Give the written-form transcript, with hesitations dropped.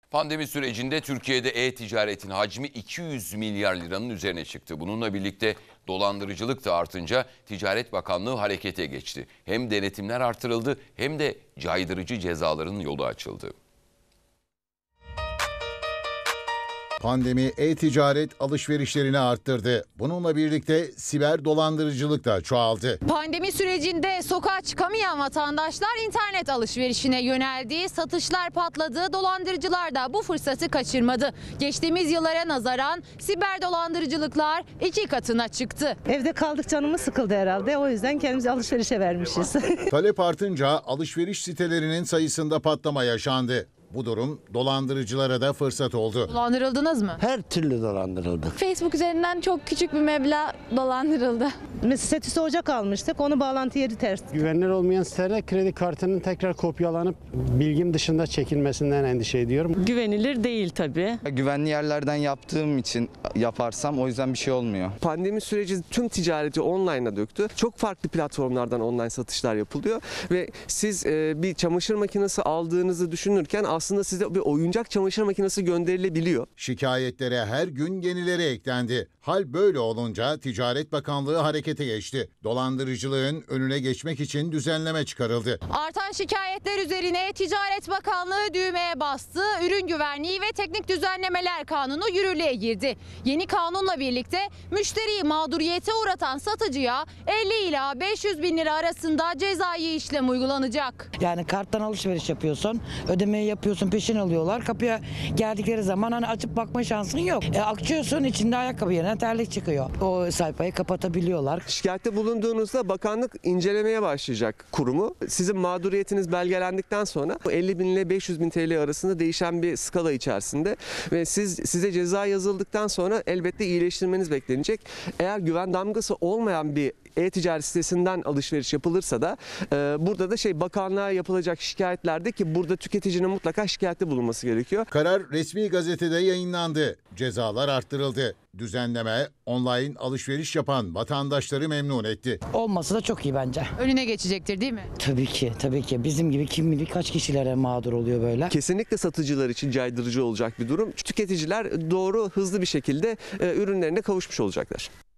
Pandemi sürecinde Türkiye'de e-ticaretin hacmi 200 milyar liranın üzerine çıktı. Bununla birlikte dolandırıcılık da artınca Ticaret Bakanlığı harekete geçti. Hem denetimler artırıldı hem de caydırıcı cezaların yolu açıldı. Pandemi e-ticaret alışverişlerini arttırdı. Bununla birlikte siber dolandırıcılık da çoğaldı. Pandemi sürecinde sokağa çıkamayan vatandaşlar internet alışverişine yöneldi. Satışlar patladı. Dolandırıcılar da bu fırsatı kaçırmadı. Geçtiğimiz yıllara nazaran siber dolandırıcılıklar 2 katına çıktı. Evde kaldık, canımız sıkıldı herhalde. O yüzden kendimizi alışverişe vermişiz. Talep artınca alışveriş sitelerinin sayısında patlama yaşandı. Bu durum dolandırıcılara da fırsat oldu. Dolandırıldınız mı? Her türlü dolandırıldık. Facebook üzerinden çok küçük bir meblağ dolandırıldı. Mesela Setüs'e ocak almıştık. Onu bağlantı yeri ters. Güvenilir olmayan sitelerde kredi kartının tekrar kopyalanıp bilgim dışında çekilmesinden endişe ediyorum. Güvenilir değil tabii. Güvenli yerlerden yaptığım için yaparsam o yüzden bir şey olmuyor. Pandemi süreci tüm ticareti online'a döktü. Çok farklı platformlardan online satışlar yapılıyor ve siz bir çamaşır makinesi aldığınızı düşünürken aslında size bir oyuncak çamaşır makinesi gönderilebiliyor. Şikayetlere her gün yenileri eklendi. Hal böyle olunca Ticaret Bakanlığı harekete geçti. Dolandırıcılığın önüne geçmek için düzenleme çıkarıldı. Artan şikayetler üzerine Ticaret Bakanlığı düğmeye bastı. Ürün Güvenliği ve Teknik Düzenlemeler Kanunu yürürlüğe girdi. Yeni kanunla birlikte müşteriyi mağduriyete uğratan satıcıya 50 ila 500 bin lira arasında cezai işlem uygulanacak. Yani karttan alışveriş yapıyorsun, ödemeyi yapıyorsun, peşin alıyorlar. Kapıya geldikleri zaman hani açıp bakma şansın yok. Açıyorsun, içinde ayakkabı yerine terlik çıkıyor. O sayfayı kapatabiliyorlar. Şikayette bulunduğunuzda bakanlık incelemeye başlayacak kurumu. Sizin mağduriyetiniz belgelendikten sonra 50 bin ile 500 bin TL arasında değişen bir skala içerisinde ve size ceza yazıldıktan sonra elbette iyileştirmeniz beklenecek. Eğer güven damgası olmayan bir e-ticaret sitesinden alışveriş yapılırsa da burada da bakanlığa yapılacak şikayetlerde ki burada tüketicinin mutlaka şikayette bulunması gerekiyor. Karar resmi gazetede yayınlandı. Cezalar arttırıldı. Düzenleme online alışveriş yapan vatandaşları memnun etti. Olması da çok iyi bence. Önüne geçecektir değil mi? Tabii ki, tabii ki. Bizim gibi kim bilir kaç kişilere mağdur oluyor böyle. Kesinlikle satıcılar için caydırıcı olacak bir durum. Tüketiciler doğru, hızlı bir şekilde ürünlerine kavuşmuş olacaklar.